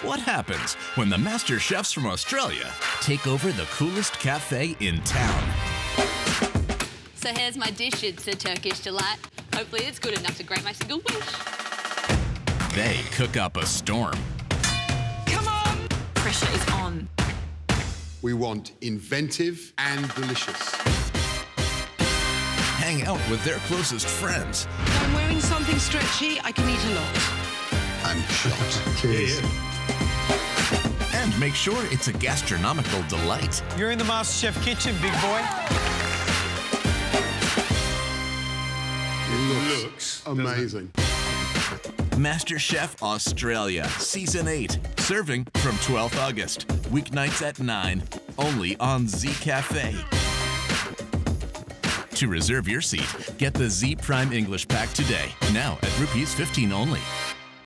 What happens when the MasterChefs from Australia take over the coolest cafe in town? So here's my dish. It's a Turkish delight. Hopefully it's good enough to grate my single wish. They cook up a storm. Come on! Pressure is on. We want inventive and delicious. Hang out with their closest friends. If I'm wearing something stretchy, I can eat a lot. I'm shocked. Cheers. And make sure it's a gastronomical delight. You're in the MasterChef kitchen, big boy. It looks amazing. MasterChef Australia, Season 8. Serving from 12th August. Weeknights at 9. Only on Zee Café. To reserve your seat, get the Zee Prime English Pack today. Now at ₹15 only.